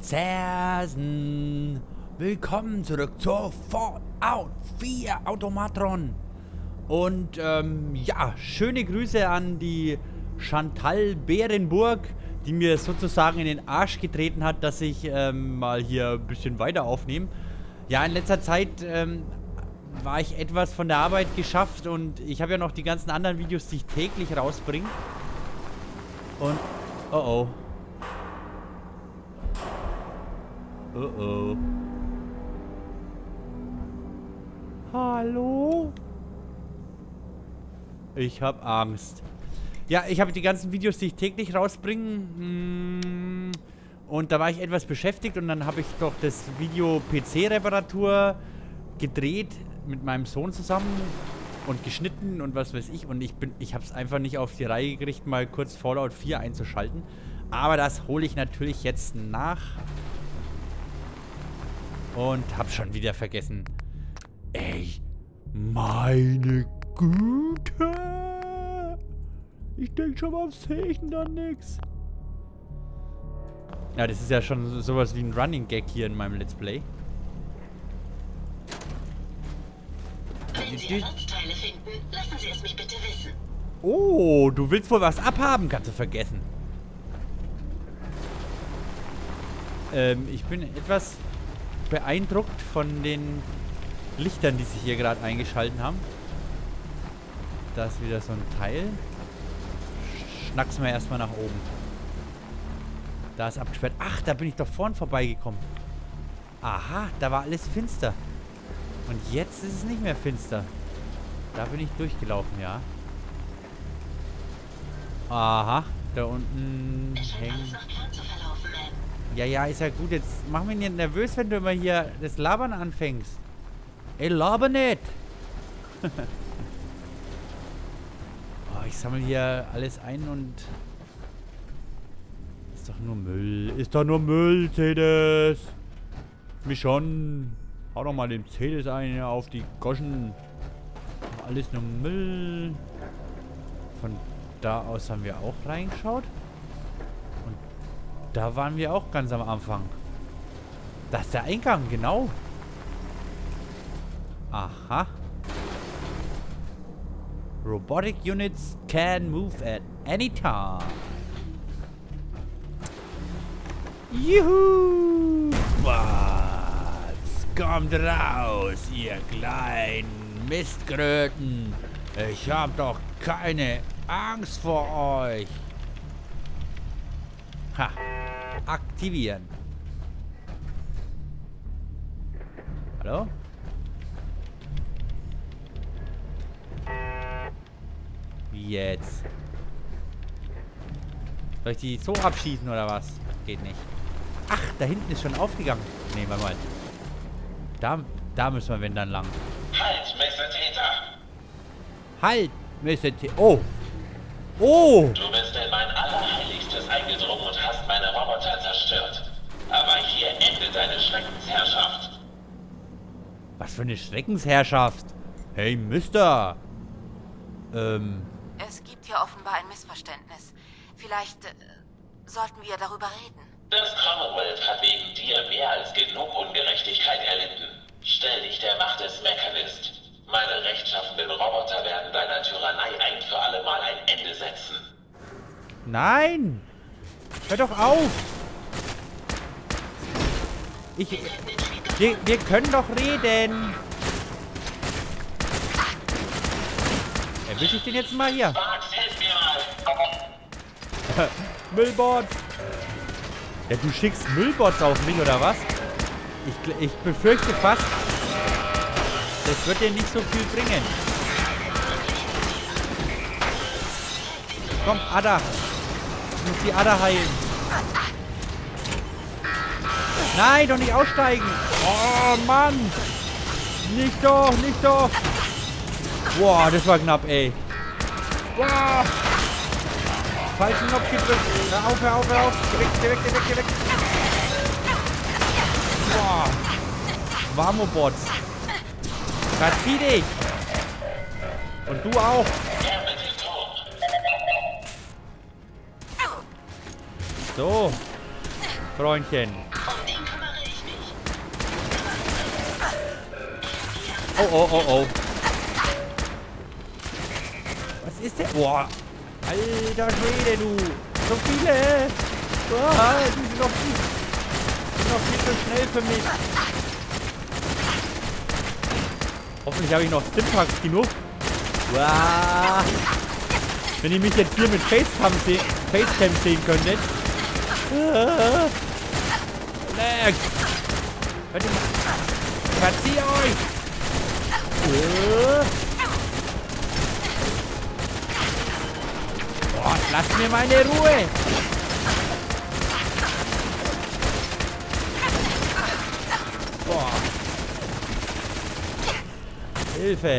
Sersen. Willkommen zurück zur Fallout 4 Automatron. Und ja, schöne Grüße an die Chantal Beerenburg, die mir sozusagen in den Arsch getreten hat, dass ich mal hier ein bisschen weiter aufnehme. Ja, in letzter Zeit war ich etwas von der Arbeit geschafft und ich habe ja noch die ganzen anderen Videos, die ich täglich rausbringe. Und, oh. Hallo? Ich habe Angst. Ja, ich habe die ganzen Videos, die ich täglich rausbringe. Und da war ich etwas beschäftigt und dann habe ich doch das Video PC-Reparatur gedreht mit meinem Sohn zusammen und geschnitten und was weiß ich. Und ich habe es einfach nicht auf die Reihe gekriegt, mal kurz Fallout 4 einzuschalten. Aber das hole ich natürlich jetzt nach. Und habe schon wieder vergessen. Ey, meine Güte. Ich denke schon mal, sehe ich denn da nix. Ja, das ist ja schon sowas wie ein Running Gag hier in meinem Let's Play. Wenn Sie Ersatzteile finden, lassen Sie es mich bitte wissen. Oh, du willst wohl was abhaben, kannst du vergessen. Ich bin etwas beeindruckt von den Lichtern, die sich hier gerade eingeschalten haben. Da ist wieder so ein Teil. Schnacksen wir erstmal nach oben. Da ist abgesperrt. Ach, da bin ich doch vorhin vorbeigekommen. Aha, da war alles finster. Und jetzt ist es nicht mehr finster. Da bin ich durchgelaufen, ja. Aha, da unten hängen... Ja, ist ja gut. Jetzt mach mich nicht nervös, wenn du immer hier das Labern anfängst. Ey, laber nicht! Oh, ich sammle hier alles ein und... Ist doch nur Müll. Ist doch nur Müll, Cedes! Mich schon. Hau doch mal den Cedes ein auf die Goschen. Alles nur Müll. Von da aus haben wir auch reingeschaut. Und da waren wir auch ganz am Anfang. Das ist der Eingang, genau. Aha. Robotic units can move at any time. Juhu! Was kommt raus, ihr kleinen Mistkröten? Ich hab doch keine Angst vor euch. Ha. Aktivieren. Hallo? Jetzt. Soll ich die so abschießen oder was? Geht nicht. Ach, da hinten ist schon aufgegangen. Nee, warte mal. Da müssen wir, wenn dann lang. Halt, Mr. Täter! Halt, Mr. Täter! Oh! Oh! Du bist in mein Allerheiligstes eingedrungen und hast meine Roboter zerstört. Aber hier endet deine Schreckensherrschaft. Was für eine Schreckensherrschaft? Hey, Mister! Es gibt hier offenbar ein Missverständnis. Vielleicht sollten wir darüber reden. Das Commonwealth hat wegen dir mehr als genug Ungerechtigkeit erlitten. Stell dich der Macht des Mechanist. Meine rechtschaffenden Roboter werden deiner Tyrannei ein für alle Mal ein Ende setzen. Nein! Hör doch auf! Wir können doch reden! Erwische ich den jetzt mal hier? Max, hilf mir mal! Müllbot! Ja, du schickst Müllbots auf mich, oder was? Ich befürchte fast, das wird dir nicht so viel bringen. Komm, Ada! Ich muss die Ada heilen. Nein, doch nicht aussteigen! Oh, Mann! Nicht doch, nicht doch! Boah, das war knapp, ey. Boah! Falschen Knopf gedrückt. Hör auf, hör auf, hör auf. Geh weg. Boah. Warmobots. Verzieh dich. Und du auch. So. Freundchen. Oh, oh, oh, oh. Was ist der? Boah. Alter Schwede, du. So viele. Boah, die sind noch viel zu schnell für mich. Hoffentlich habe ich noch Stimpaks genug. Boah. Wenn ihr mich jetzt hier mit Facecam sehen könntet. Leck. Verzieh euch. Boah, lasst mir meine Ruhe. Boah. Hilfe.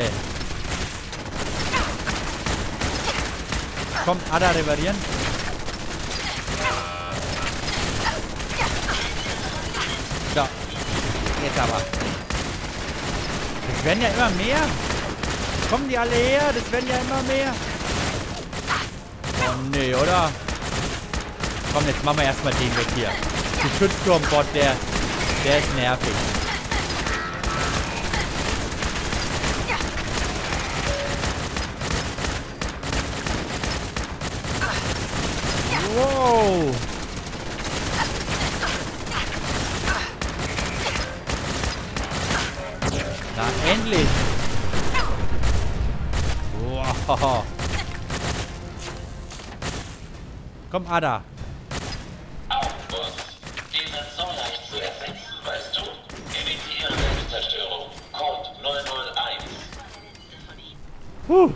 Komm, Ada reparieren. So. Jetzt aber. Das werden ja immer mehr. Kommen die alle her? Das werden ja immer mehr. Oh nee, oder? Komm, jetzt machen wir erstmal den weg hier. Geschützturmbot, der ist nervig. Wow. Na, endlich. Wow. Komm, Ada. Aufbus. Die sind so leicht zu ersetzen, weißt du? Initiiere Selbstzerstörung. Code 001.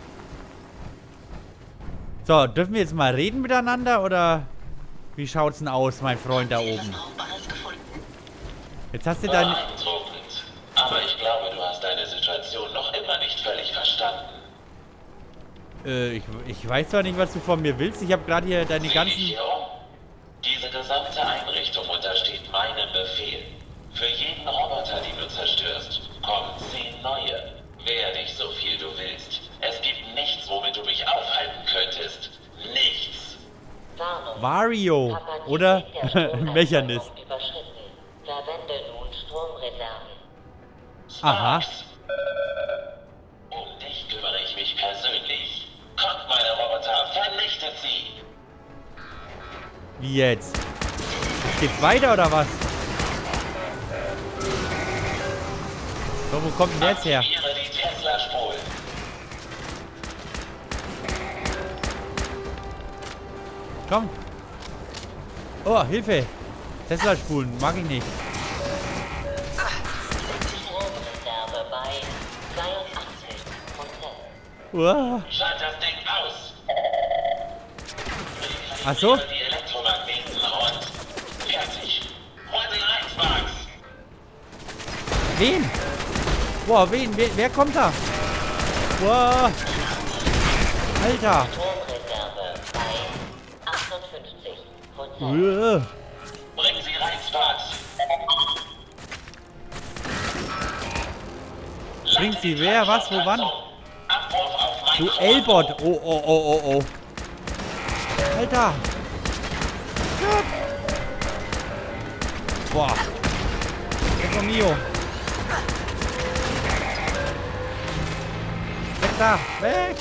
So, dürfen wir jetzt mal reden miteinander, oder wie schaut's denn aus, mein Freund da oben? Jetzt hast du deine... Beeindruckend. Aber ich glaube, du hast deine Situation noch immer nicht völlig verstanden. Ich weiß zwar nicht, was du von mir willst. Ich habe gerade hier deine Sieh ganzen... dich hier um. Diese gesamte Einrichtung untersteht meinem Befehl. Für jeden Roboter, den du zerstörst, kommen 10 neue. Wehr dich so viel du willst. Es gibt nichts, womit du mich aufhalten könntest. Nichts. Wario oder Mechanist. Verwende nun Stromreserven. Aha. Um dich kümmere ich mich persönlich. Kommt, meine Roboter, vernichtet sie! Wie jetzt? Jetzt geht's weiter, oder was? So, wo kommt denn der jetzt her? Aktiviere die Tesla-Spulen. Komm. Oh, Hilfe. Tesla-Spulen, mag ich nicht. Stromreserve bei 82%. Uah. Schalt das Ding aus! Ach so? Die Elektromagneten und fertig. Hol den Eismax! Wen? Boah, wen? Wer kommt da? Boah. Alter. Stromreserve bei 58%. Uah. Bring sie rein, Sparks! Bringt sie wer? Was? Wo? Wann? Abruf auf mein Du L-Bot. Oh, oh, oh, oh, oh. Alter. Boah. Ecco mio. Weg da. Weg.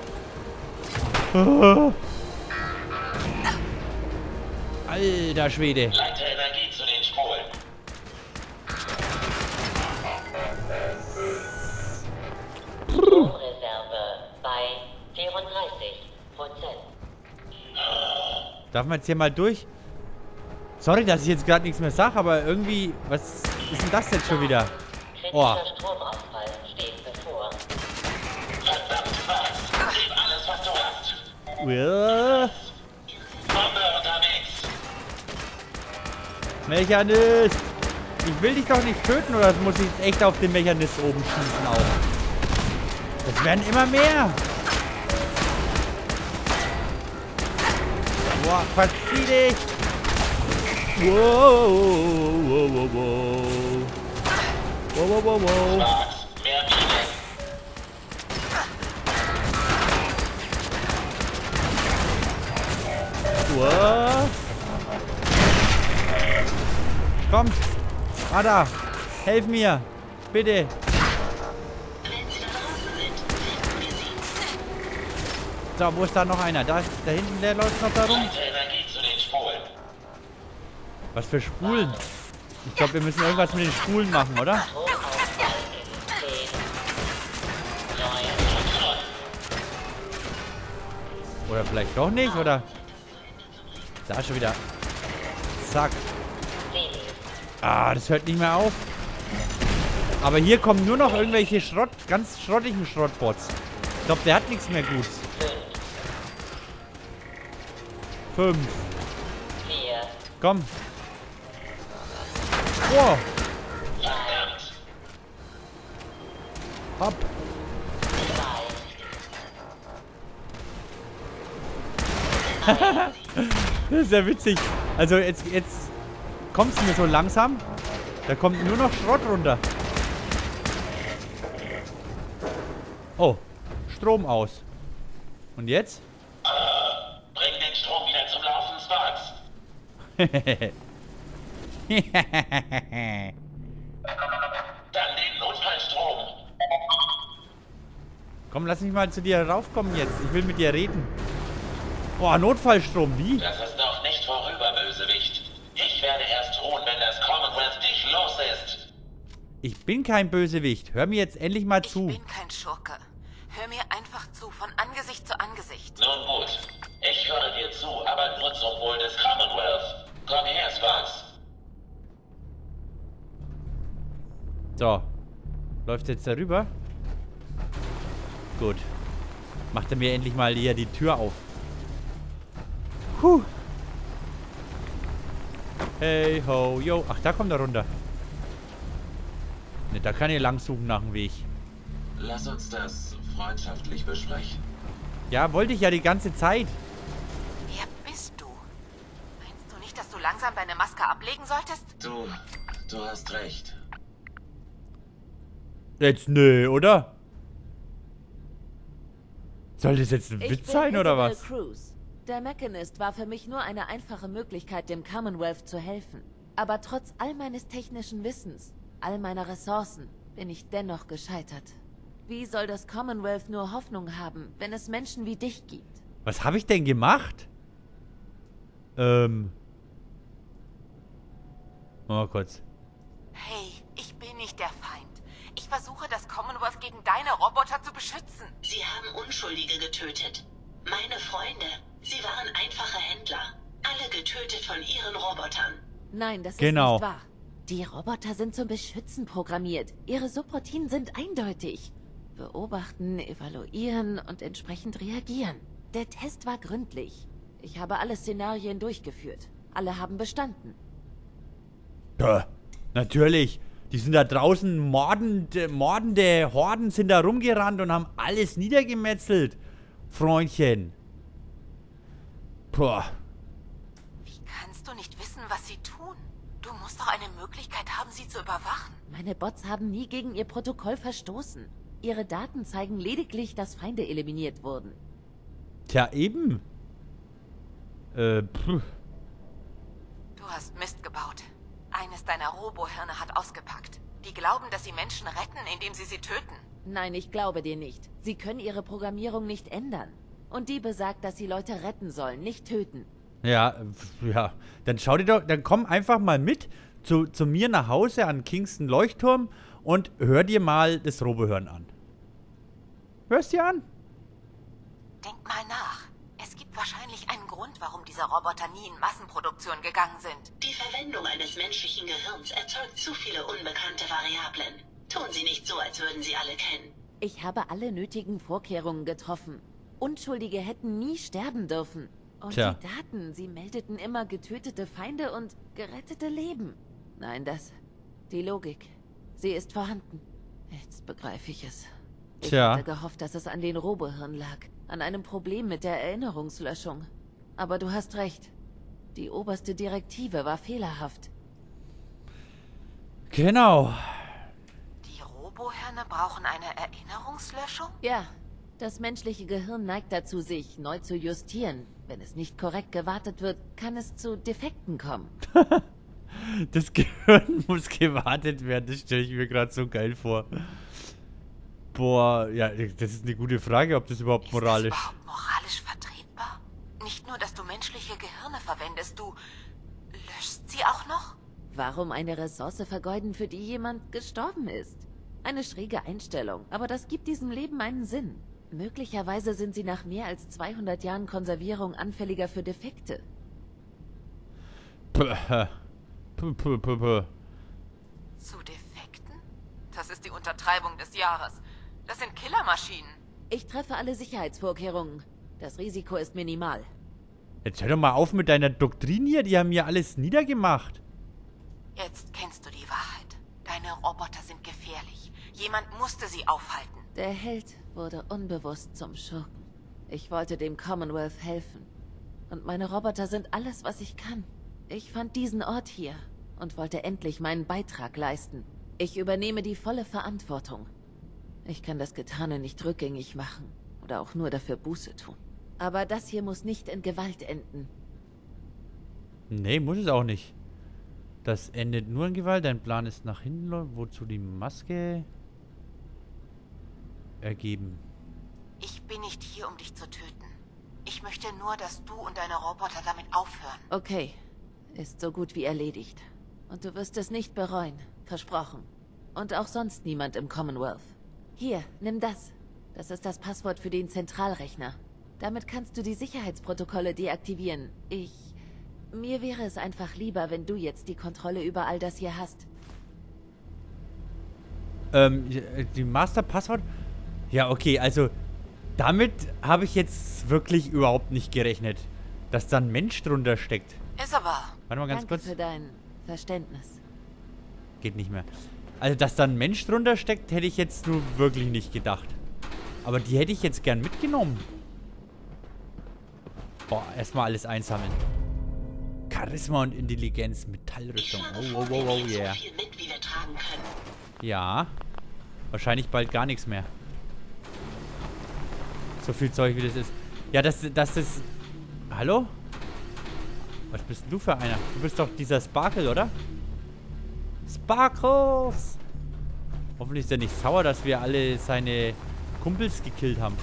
Alter Schwede. Leite Energie zu den Spulen. Stromreserve bei 34%. Darf man jetzt hier mal durch? Sorry, dass ich jetzt gerade nichts mehr sage, aber irgendwie... Was ist denn das jetzt schon wieder? Oh. Kritischer Stromausfall steht bevor. Verdammt, Sparks! Gib alles, was du hast! Uah. Bombe unterwegs! Mechanist! Ich will dich doch nicht töten, oder muss ich jetzt echt auf den Mechanist oben schießen auch? Das werden immer mehr! Boah, verzieh dich! Wow, wow, wow, wow. Wow, wow, wow, wow. Sparks, mehr Minen! Wow. Komm! Ada! Helf mir! Bitte! wo ist da noch einer? Da hinten, der läuft noch da rum. Leite Energie zu den Spulen. Was für Spulen? Ich glaube, wir müssen irgendwas mit den Spulen machen, oder? Stromausfall in 10, 9, Oder vielleicht doch nicht, oder? Da schon wieder. Zack. 7, Ah, das hört nicht mehr auf. Aber hier kommen nur noch irgendwelche ganz schrottigen Schrottbots. Ich glaube, der hat nichts mehr Gutes. 5. 4, Komm. Wow. Verdammt. Hopp. 2, Das ist ja witzig. Also jetzt kommst du mir so langsam. Da kommt nur noch Schrott runter. Oh. Strom aus. Und jetzt? Bring den Strom wieder zum Laufen, Sparks. Dann den Notfallstrom. Komm, lass mich mal zu dir raufkommen jetzt. Ich will mit dir reden. Boah, Notfallstrom, wie? Das ist noch nicht vorüber, Bösewicht. Ich werde erst ruhen, wenn das Commonwealth dich los ist. Ich bin kein Bösewicht. Hör mir jetzt endlich mal Ich zu. bin kein Schurke. Hör mir einfach zu, von Angesicht zu Angesicht. Nun gut, ich höre dir zu, aber nur zum Wohl des Commonwealth. Komm her, Sparks. So. Läuft jetzt darüber? Gut. Macht er mir endlich mal hier die Tür auf. Puh. Hey ho, yo. Ach, da kommt er runter. Ne, da kann ich lang suchen nach dem Weg. Lass uns das freundschaftlich besprechen. Ja, wollte ich ja die ganze Zeit. Wer bist du? Meinst du nicht, dass du langsam deine Maske ablegen solltest? Du hast recht. Jetzt nö, oder? Soll das jetzt ein Witz sein, oder Isabel was? Cruz. Der Mechanist war für mich nur eine einfache Möglichkeit, dem Commonwealth zu helfen. Aber trotz all meines technischen Wissens, all meiner Ressourcen, bin ich dennoch gescheitert. Wie soll das Commonwealth nur Hoffnung haben, wenn es Menschen wie dich gibt? Was habe ich denn gemacht? Mal kurz. Hey, ich bin nicht der Feind. Ich versuche, das Commonwealth gegen deine Roboter zu beschützen. Sie haben Unschuldige getötet. Meine Freunde, sie waren einfache Händler. Alle getötet von ihren Robotern. Nein, das Genau. ist nicht wahr. Die Roboter sind zum Beschützen programmiert. Ihre Subroutinen sind eindeutig. Beobachten, evaluieren und entsprechend reagieren. Der Test war gründlich. Ich habe alle Szenarien durchgeführt. Alle haben bestanden. Puh, natürlich. Die sind da draußen, mordende Horden sind da rumgerannt und haben alles niedergemetzelt. Freundchen. Puh. Wie kannst du nicht wissen, was sie tun? Du musst doch eine Möglichkeit haben, sie zu überwachen. Meine Bots haben nie gegen ihr Protokoll verstoßen. Ihre Daten zeigen lediglich, dass Feinde eliminiert wurden. Tja, eben. Du hast Mist gebaut. Eines deiner Robohirne hat ausgepackt. Die glauben, dass sie Menschen retten, indem sie töten. Nein, ich glaube dir nicht. Sie können ihre Programmierung nicht ändern. Und die besagt, dass sie Leute retten sollen, nicht töten. Ja, ja. Dann schau dir doch, dann komm einfach mal mit zu mir nach Hause an Kingston Leuchtturm und hör dir mal das Robohirn an. Hörst dir an? Denk mal nach. Es gibt wahrscheinlich einen Grund, warum diese Roboter nie in Massenproduktion gegangen sind. Die Verwendung eines menschlichen Gehirns erzeugt zu viele unbekannte Variablen. Tun Sie nicht so, als würden Sie alle kennen. Ich habe alle nötigen Vorkehrungen getroffen. Unschuldige hätten nie sterben dürfen. Und Tja. die Daten, sie meldeten immer getötete Feinde und gerettete Leben. Nein, die Logik, sie ist vorhanden. Jetzt begreife ich es. Ich Tja. hatte gehofft, dass es an den Robohirn lag, an einem Problem mit der Erinnerungslöschung. Aber du hast recht. Die oberste Direktive war fehlerhaft. Genau. Die Robohirne brauchen eine Erinnerungslöschung? Ja, das menschliche Gehirn neigt dazu, sich neu zu justieren. Wenn es nicht korrekt gewartet wird, kann es zu Defekten kommen. Das Gehirn muss gewartet werden. Das stelle ich mir gerade so geil vor. Boah, ja, das ist eine gute Frage, ob das überhaupt moralisch... Ist das überhaupt moralisch physikalisch vertretbar? Nicht nur, dass du menschliche Gehirne verwendest, du löschst sie auch noch? Warum eine Ressource vergeuden, für die jemand gestorben ist? Eine schräge Einstellung, aber das gibt diesem Leben einen Sinn. Möglicherweise sind sie nach mehr als 200 Jahren Konservierung anfälliger für Defekte. Zu Defekten? Das ist die Untertreibung des Jahres. Das sind Killermaschinen. Ich treffe alle Sicherheitsvorkehrungen. Das Risiko ist minimal. Jetzt hör doch mal auf mit deiner Doktrin hier. Die haben ja alles niedergemacht. Jetzt kennst du die Wahrheit. Deine Roboter sind gefährlich. Jemand musste sie aufhalten. Der Held wurde unbewusst zum Schurken. Ich wollte dem Commonwealth helfen. Und meine Roboter sind alles, was ich kann. Ich fand diesen Ort hier und wollte endlich meinen Beitrag leisten. Ich übernehme die volle Verantwortung. Ich kann das Getane nicht rückgängig machen oder auch nur dafür Buße tun. Aber das hier muss nicht in Gewalt enden. Nee, muss es auch nicht. Das endet nur in Gewalt. Dein Plan ist nach hinten, wozu die Maske ergeben. Ich bin nicht hier, um dich zu töten. Ich möchte nur, dass du und deine Roboter damit aufhören. Okay, ist so gut wie erledigt. Und du wirst es nicht bereuen. Versprochen. Und auch sonst niemand im Commonwealth. Hier, nimm das. Das ist das Passwort für den Zentralrechner. Damit kannst du die Sicherheitsprotokolle deaktivieren. Mir wäre es einfach lieber, wenn du jetzt die Kontrolle über all das hier hast. Die Master-Passwort? Ja, okay, also damit habe ich jetzt wirklich überhaupt nicht gerechnet, dass da ein Mensch drunter steckt. Ist aber. Warte mal ganz Danke kurz. für dein Verständnis. Geht nicht mehr. Also, dass da ein Mensch drunter steckt, hätte ich jetzt nur wirklich nicht gedacht. Aber die hätte ich jetzt gern mitgenommen. Boah, erstmal alles einsammeln. Charisma und Intelligenz, Metallrüstung. Oh, yeah. So viel mit, wie wir tragen können. Ja. Wahrscheinlich bald gar nichts mehr. So viel Zeug, wie das ist. Ja, das ist... Hallo? Was bist denn du für einer? Du bist doch dieser Sparkle, oder? Sparkles! Hoffentlich ist er nicht sauer, dass wir alle seine Kumpels gekillt haben.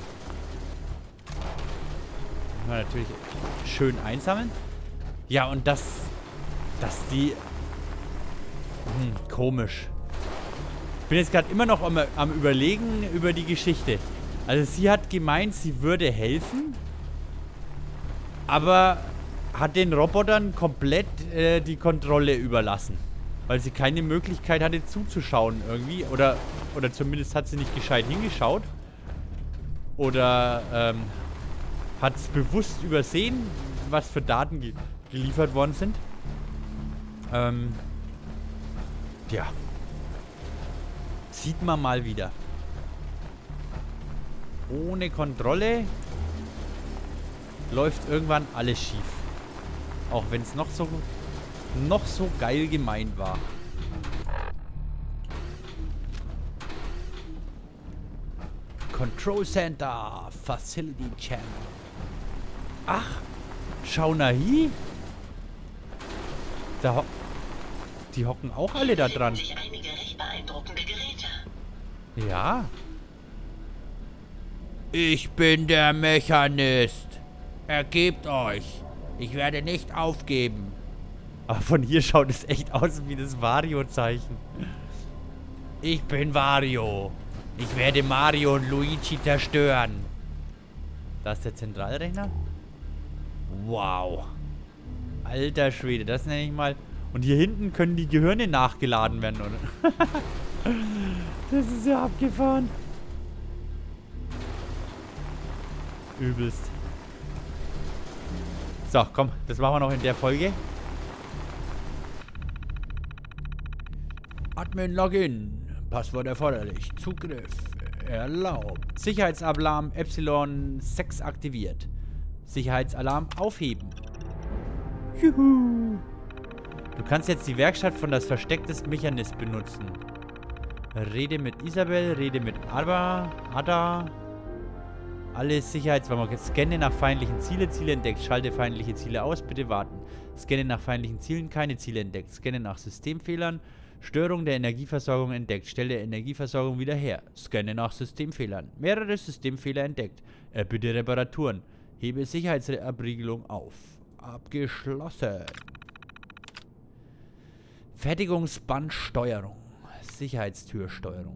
Müssen wir natürlich schön einsammeln. Ja, und dass die... komisch. Ich bin jetzt gerade immer noch am Überlegen über die Geschichte. Also sie hat gemeint, sie würde helfen, aber hat den Robotern komplett die Kontrolle überlassen. Weil sie keine Möglichkeit hatte zuzuschauen irgendwie. Oder zumindest hat sie nicht gescheit hingeschaut. Oder hat es bewusst übersehen, was für Daten geliefert worden sind. Ja. Sieht man mal wieder. Ohne Kontrolle läuft irgendwann alles schief. Auch wenn es noch so geil gemeint war. Control Center, Facility Channel. Ach, Shaunahi? Die hocken auch alle da dran. Sich einige recht beeindruckende Geräte. Ja. Ich bin der Mechanist. Ergebt euch. Ich werde nicht aufgeben. Aber von hier schaut es echt aus wie das Wario-Zeichen. Ich bin Wario. Ich werde Mario und Luigi zerstören. Da ist der Zentralrechner. Wow. Alter Schwede, das nenne ich mal. Und hier hinten können die Gehirne nachgeladen werden, oder? Das ist ja abgefahren. Übelst. So, komm, das machen wir noch in der Folge. Admin Login. Passwort erforderlich. Zugriff erlaubt. Sicherheitsalarm Epsilon 6 aktiviert. Sicherheitsalarm aufheben. Juhu. Du kannst jetzt die Werkstatt von das Versteck des Mechanist benutzen. Rede mit Isabel, rede mit Ada. Alle Sicherheitswarnungen. Scanne nach feindlichen Ziele. Ziele entdeckt. Schalte feindliche Ziele aus. Bitte warten. Scanne nach feindlichen Zielen. Keine Ziele entdeckt. Scanne nach Systemfehlern. Störung der Energieversorgung entdeckt. Stelle Energieversorgung wieder her. Scanne nach Systemfehlern. Mehrere Systemfehler entdeckt. Bitte Reparaturen. Hebe Sicherheitsabriegelung auf. Abgeschlossen. Fertigungsbandsteuerung. Sicherheitstürsteuerung.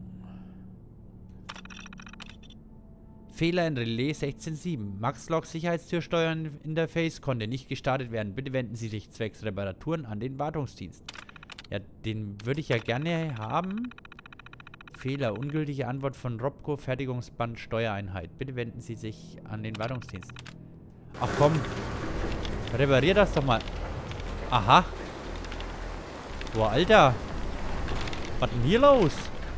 Fehler in Relais 16.7. Max-Log Sicherheitstürsteuern Interface konnte nicht gestartet werden. Bitte wenden Sie sich zwecks Reparaturen an den Wartungsdienst. Ja, den würde ich ja gerne haben. Fehler. Ungültige Antwort von Robco Fertigungsband Steuereinheit. Bitte wenden Sie sich an den Wartungsdienst. Ach komm. Reparier das doch mal. Aha. Boah, Alter. Was denn hier los?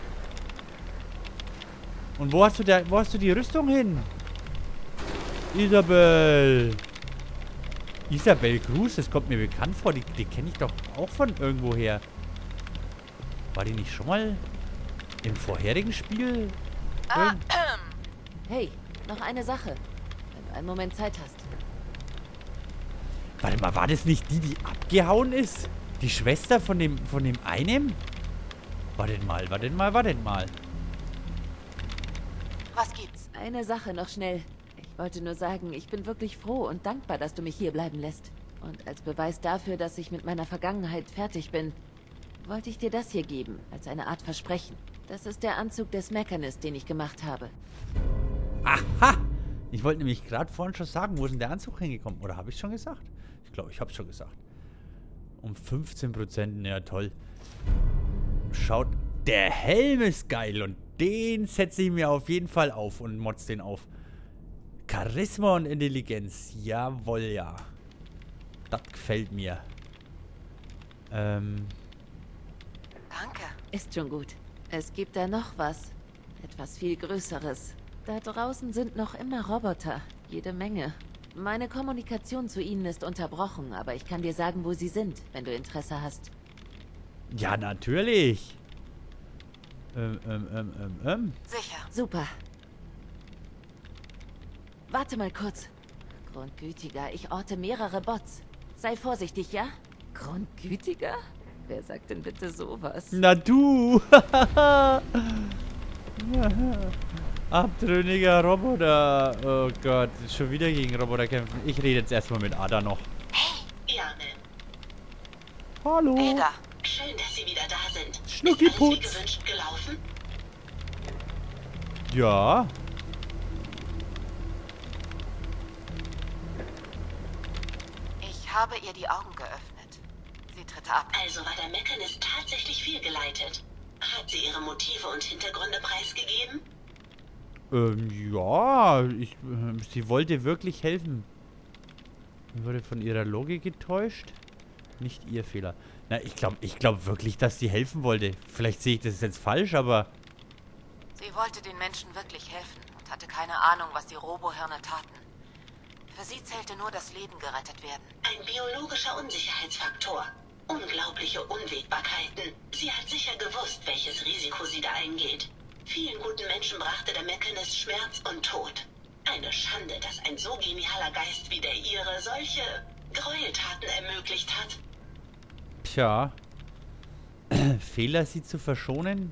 Und wo hast du die Rüstung hin? Isabel. Isabel Cruz, das kommt mir bekannt vor. Die kenne ich doch auch von irgendwoher. War die nicht schon mal im vorherigen Spiel? Hey, noch eine Sache. Wenn du einen Moment Zeit hast. Warte mal, war das nicht die abgehauen ist? Die Schwester von dem einen? Wartet mal. Was gibt's? Eine Sache noch schnell. Ich wollte nur sagen, ich bin wirklich froh und dankbar, dass du mich hier bleiben lässt. Und als Beweis dafür, dass ich mit meiner Vergangenheit fertig bin, wollte ich dir das hier geben, als eine Art Versprechen. Das ist der Anzug des Mechanist, den ich gemacht habe. Aha! Ich wollte nämlich gerade vorhin schon sagen, wo ist denn der Anzug hingekommen? Oder habe ich schon gesagt? Ich glaube, ich habe es schon gesagt. Um 15%, ja toll. Schaut, der Helm ist geil und den setze ich mir auf jeden Fall auf und motz den auf. Charisma und Intelligenz, jawohl, ja. Das gefällt mir. Danke. Ist schon gut. Es gibt da noch was. Etwas viel Größeres. Da draußen sind noch immer Roboter. Jede Menge. Meine Kommunikation zu ihnen ist unterbrochen, aber ich kann dir sagen, wo sie sind, wenn du Interesse hast. Ja, natürlich. Sicher. Super. Warte mal kurz. Grundgütiger, ich orte mehrere Bots. Sei vorsichtig, ja? Grundgütiger? Wer sagt denn bitte sowas? Na du. Abtrünniger Roboter. Oh Gott, schon wieder gegen Roboter kämpfen. Ich rede jetzt erstmal mit Ada noch. Hey, Gerne. Hallo. Ada. Schön, dass Sie wieder da sind. Schnuckiputz. Ist alles wie gewünscht gelaufen? Ja. Ich habe ihr die Augen geöffnet. Sie tritt ab. Also war der Mechanist tatsächlich fehlgeleitet. Hat sie ihre Motive und Hintergründe preisgegeben? Ja. Sie wollte wirklich helfen. Wurde von ihrer Logik getäuscht. Nicht ihr Fehler. Na, ich glaube wirklich, dass sie helfen wollte. Vielleicht sehe ich das jetzt falsch, aber... Sie wollte den Menschen wirklich helfen und hatte keine Ahnung, was die Robohirne taten. Für sie zählte nur das Leben gerettet werden. Ein biologischer Unsicherheitsfaktor. Unglaubliche Unwägbarkeiten. Sie hat sicher gewusst, welches Risiko sie da eingeht. Vielen guten Menschen brachte der Mechanist Schmerz und Tod. Eine Schande, dass ein so genialer Geist wie der ihre solche Gräueltaten ermöglicht hat. Tja. Fehler, sie zu verschonen?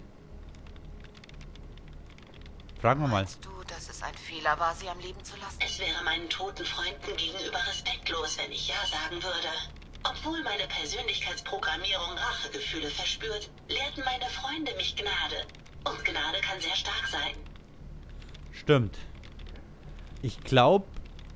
Fragen wir mal. Meinst du, dass es ein Fehler war, sie am Leben zu lassen? Es wäre meinen toten Freunden gegenüber respektlos, wenn ich Ja sagen würde. Obwohl meine Persönlichkeitsprogrammierung Rachegefühle verspürt, lehrten meine Freunde mich Gnade. Und Gnade kann sehr stark sein. Stimmt. Ich glaube...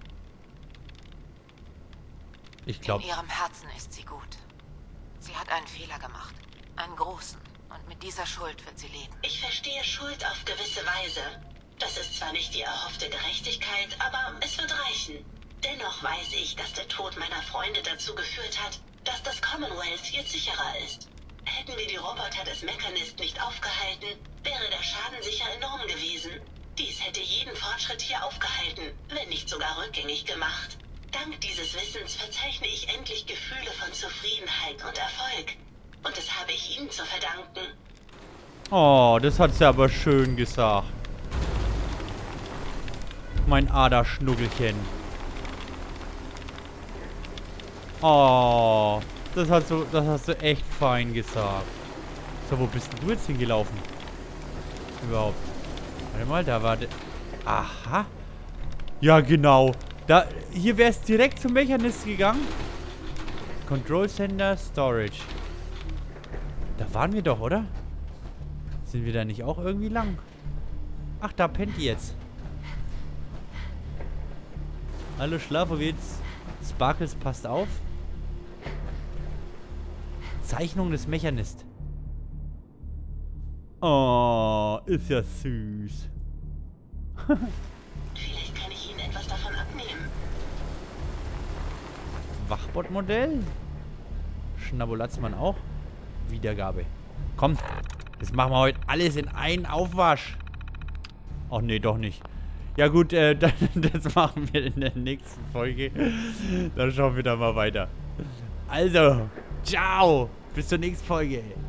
In ihrem Herzen ist sie gut. Sie hat einen Fehler gemacht. Einen großen. Und mit dieser Schuld wird sie leben. Ich verstehe Schuld auf gewisse Weise. Das ist zwar nicht die erhoffte Gerechtigkeit, aber es wird reichen. Dennoch weiß ich, dass der Tod meiner Freunde dazu geführt hat, dass das Commonwealth jetzt sicherer ist. Hätten wir die Roboter des Mechanist nicht aufgehalten, wäre der Schaden sicher enorm gewesen. Dies hätte jeden Fortschritt hier aufgehalten, wenn nicht sogar rückgängig gemacht. Dank dieses Wissens verzeichne ich endlich Gefühle von Zufriedenheit und Erfolg. Und das habe ich Ihnen zu verdanken. Oh, das hat sie aber schön gesagt. Mein Aderschnuggelchen. Oh, das hast du echt fein gesagt. So, wo bist denn du jetzt hingelaufen? Überhaupt. Warte mal, da war der... Aha. Ja, genau. Da, hier wäre es direkt zum Mechanist gegangen. Control Center Storage. Da waren wir doch, oder? Sind wir da nicht auch irgendwie lang? Ach, da pennt die jetzt. Hallo Schlafowitz. Sparkles passt auf. Zeichnung des Mechanist. Oh, ist ja süß. Vielleicht kann ich Ihnen etwas davon abnehmen. Wachbot-Modell. Schnabolatzmann auch. Wiedergabe. Komm, das machen wir heute alles in einen Aufwasch. Ach nee, doch nicht. Ja gut, das machen wir in der nächsten Folge. Dann schauen wir da mal weiter. Also, ciao. Bis zur nächsten Folge.